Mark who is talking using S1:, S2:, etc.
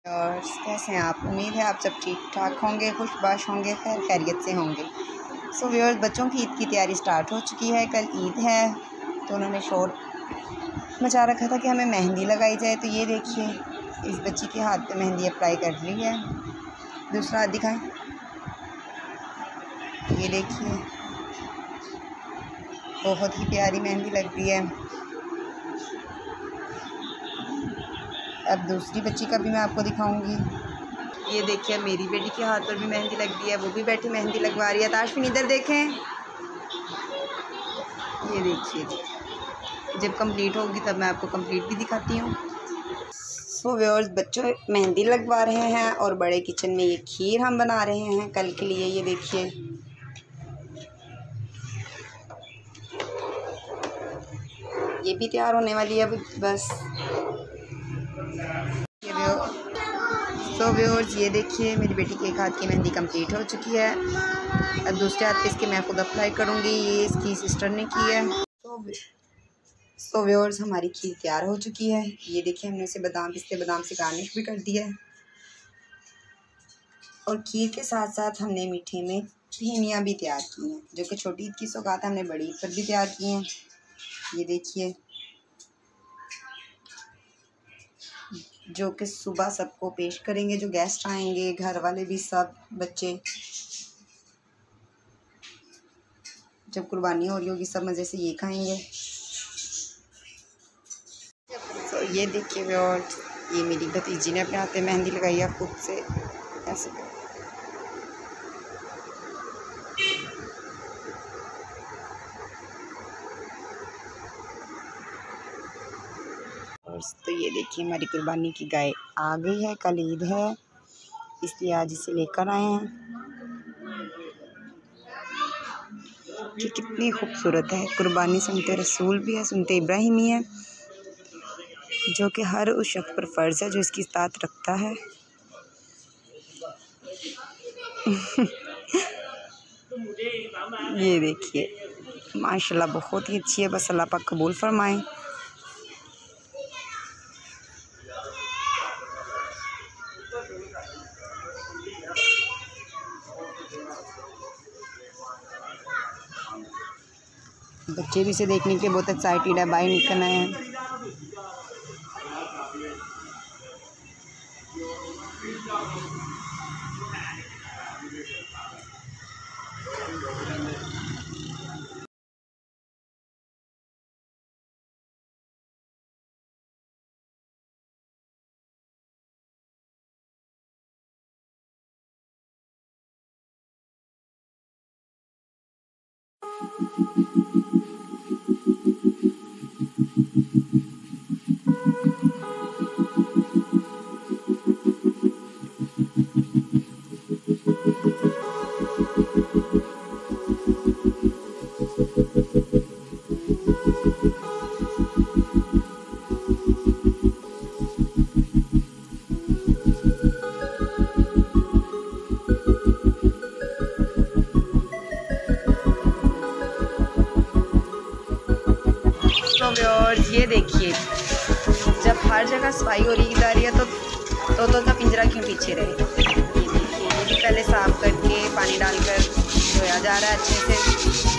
S1: और कैसे हैं आप? उम्मीद है आप सब ठीक ठाक होंगे, खुशबाश होंगे, खैर खैरियत से होंगे। सो व्यूअर्स, बच्चों की ईद की तैयारी स्टार्ट हो चुकी है। कल ईद है तो उन्होंने शोर मचा रखा था कि हमें मेहंदी लगाई जाए। तो ये देखिए, इस बच्ची के हाथ पे मेहंदी अप्लाई कर रही है। दूसरा हाथ दिखाएं। ये देखिए, बहुत ही प्यारी मेहंदी लग रही है। अब दूसरी बच्ची का भी मैं आपको दिखाऊंगी। ये देखिए, मेरी बेटी के हाथ पर भी मेहंदी लग रही है, वो भी बैठी मेहंदी लगवा रही है। ताशफीन इधर देखें। ये देखिए, जब कंप्लीट होगी तब मैं आपको कंप्लीट भी दिखाती हूँ। सो व्यूअर्स, बच्चों मेहंदी लगवा रहे हैं और बड़े किचन में ये खीर हम बना रहे हैं कल के लिए। ये देखिए, ये भी तैयार होने वाली है अब बस। सो व्यूअर्स, ये देखिए, मेरी बेटी के एक हाथ की मेहंदी कंप्लीट हो चुकी है। अब दूसरे हाथ पे इसके मैं खुद अप्लाई करूँगी। ये इसकी सिस्टर ने की है। सो व्यूअर्स, हमारी खीर तैयार हो चुकी है। ये देखिए, हमने इसे पिस्ते बादाम से गार्निश भी कर दिया है। और खीर के साथ साथ हमने मीठे में फेमियाँ भी तैयार की हैं, जो कि छोटी ईद की सौगात हमने बड़ी ईद पर भी तैयार की हैं। ये देखिए, जो कि सुबह सबको पेश करेंगे, जो गेस्ट आएंगे, घर वाले भी, सब बच्चे। जब कुर्बानी हो रही होगी सब मज़े से ये खाएंगे। तो ये देखिए व्यूअर्स, ये मेरी भतीजी ने अपने हाथ में मेहंदी लगाई है खुद से ऐसे कर। तो ये देखिए, हमारी कुर्बानी की गाय आ गई है। कल ईद है इसलिए आज इसे लेकर आए हैं कि कितनी खूबसूरत है। कुर्बानी सुनते रसूल भी है, सुनते इब्राहिमी है, जो कि हर उस शख्स पर फ़र्ज़ है जो इसकी इताअत रखता है। ये देखिए, माशाल्लाह बहुत ही अच्छी है। बस अल्लाह पाक कबूल फरमाएं। बच्चे भी इसे देखने के लिए बहुत एक्साइटेड है, बाहर निकलना है। और ये देखिए, जब हर जगह सफाई हो रही जा रही है तो का पिंजरा क्यों पीछे रहे। ये देखिए, ये भी पहले साफ़ करके पानी डालकर धोया जा रहा है अच्छे से।